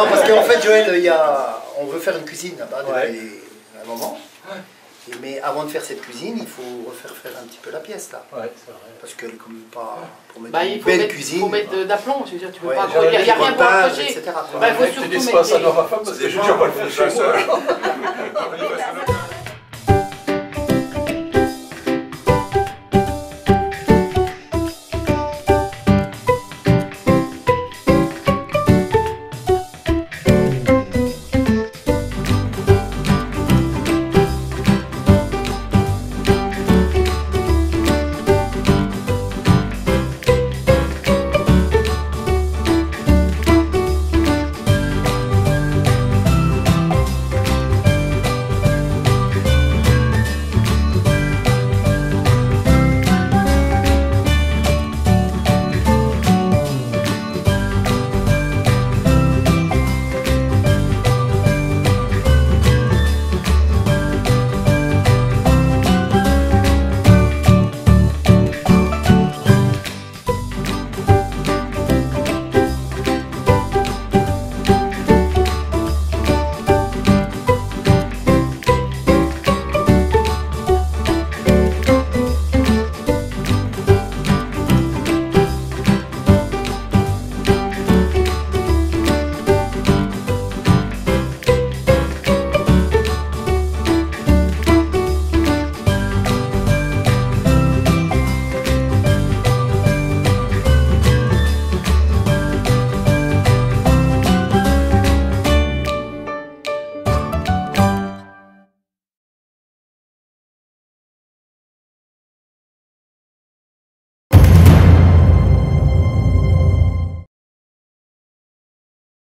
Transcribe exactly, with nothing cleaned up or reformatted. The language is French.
Non, parce qu'en fait, Joël, il y a... on veut faire une cuisine là-bas Ouais. depuis un moment. Et, mais avant de faire cette cuisine, il faut refaire faire un petit peu la pièce là. Ouais, c'est vrai. Parce que comme pas pour mettre Bah, une il faut belle mettre, cuisine. faut mettre de- d'aplomb, je veux dire, tu peux Ouais, pas. genre Il n'y a, des y a rien pour potages, accrocher. et cetera. Bah, il faut Tu surtout dis mettre pas ça des- dans ma femme parce que j'ai déjà pas le fait chez moi.